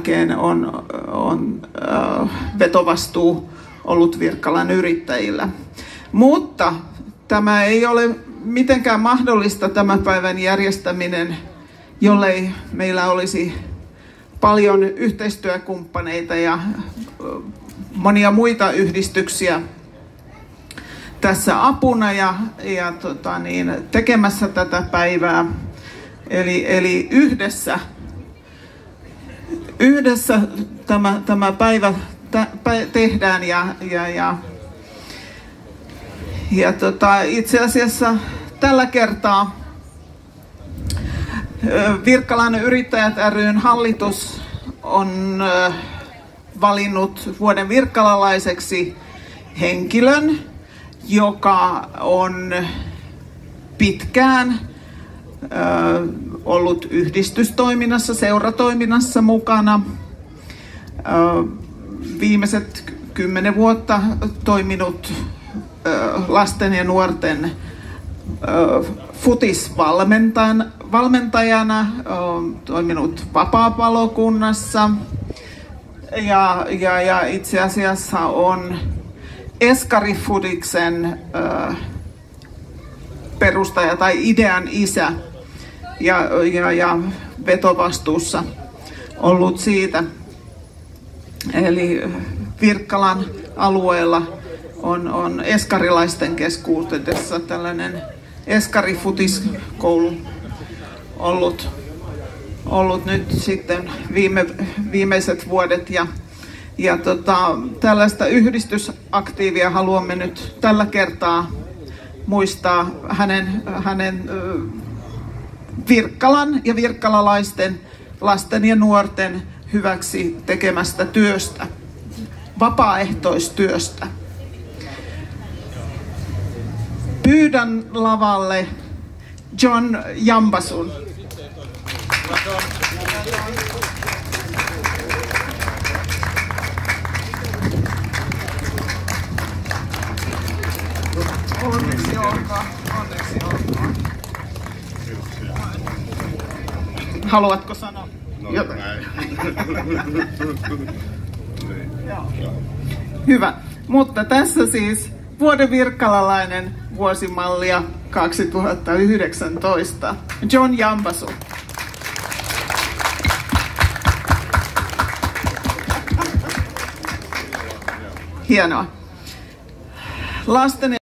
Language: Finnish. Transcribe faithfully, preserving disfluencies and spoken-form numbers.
jälkeen on, on äh, vetovastuu ollut Virkkalan yrittäjillä. Mutta tämä ei ole mitenkään mahdollista tämän päivän järjestäminen, jollei meillä olisi paljon yhteistyökumppaneita ja monia muita yhdistyksiä tässä apuna ja, ja tota niin, tekemässä tätä päivää. Eli, eli yhdessä, yhdessä tämä, tämä päivä tä, pä, tehdään ja, ja, ja, ja tota, itse asiassa tällä kertaa Virkkalan yrittäjät ry:n hallitus on valinnut vuoden virkkalalaiseksi henkilön, joka on pitkään ollut yhdistystoiminnassa, seuratoiminnassa mukana. Viimeiset kymmenen vuotta toiminut lasten ja nuorten futisvalmentajana, toiminut vapaapalokunnassa ja, ja, ja itse asiassa on Eskari-futiksen perustaja tai idean isä ja, ja, ja vetovastuussa ollut siitä. Eli Virkkalan alueella on, on eskarilaisten keskuudessa tällainen Eskari-futiskoulu ollut, ollut nyt sitten viime, viimeiset vuodet. Ja, ja tota, tällaista yhdistysaktiivia haluamme nyt tällä kertaa muistaa hänen, hänen Virkkalan ja virkkalalaisten lasten ja nuorten hyväksi tekemästä työstä, vapaaehtoistyöstä. Pyydän lavalle John Jambasun. Onneksi olkaa. Onneksi olkaa. Haluatko sanoa jotain? Hyvä. Mutta tässä siis vuoden virkkalalainen vuosimallia kaksituhattayhdeksäntoista. John Jambasu. Hienoa. Lasten